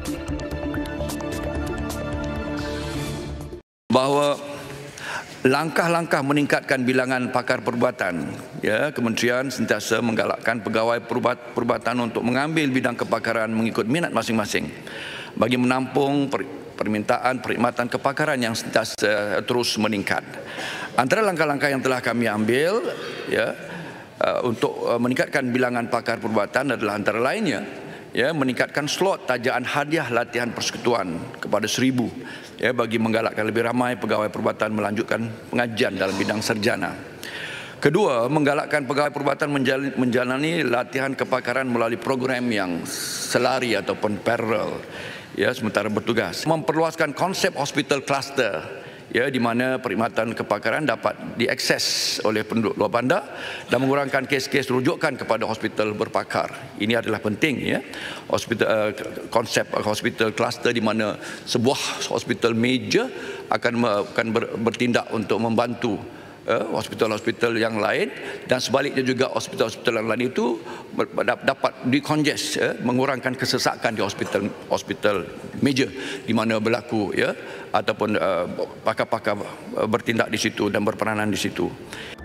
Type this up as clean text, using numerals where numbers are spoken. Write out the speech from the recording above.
Bahawa langkah-langkah meningkatkan bilangan pakar perubatan, ya, Kementerian sentiasa menggalakkan pegawai perubatan untuk mengambil bidang kepakaran mengikut minat masing-masing bagi menampung permintaan perkhidmatan kepakaran yang sentiasa terus meningkat. Antara langkah-langkah yang telah kami ambil, ya, untuk meningkatkan bilangan pakar perubatan adalah antara lainnya, ya, meningkatkan slot tajaan hadiah latihan persekutuan kepada 1,000, ya, bagi menggalakkan lebih ramai pegawai perubatan melanjutkan pengajian dalam bidang sarjana. Kedua, menggalakkan pegawai perubatan menjalani latihan kepakaran melalui program yang selari ataupun paralel, ya, sementara bertugas. Memperluaskan konsep hospital cluster, ya, di mana perkhidmatan kepakaran dapat diakses oleh penduduk luar bandar dan mengurangkan kes-kes rujukan kepada hospital berpakar. Ini adalah penting, ya. Konsep hospital cluster di mana sebuah hospital major akan bertindak untuk membantu hospital-hospital yang lain, dan sebaliknya juga hospital-hospital yang lain itu dapat dikongest, mengurangkan kesesakan di hospital major di mana berlaku, ya, ataupun pakar-pakar bertindak di situ dan berperanan di situ.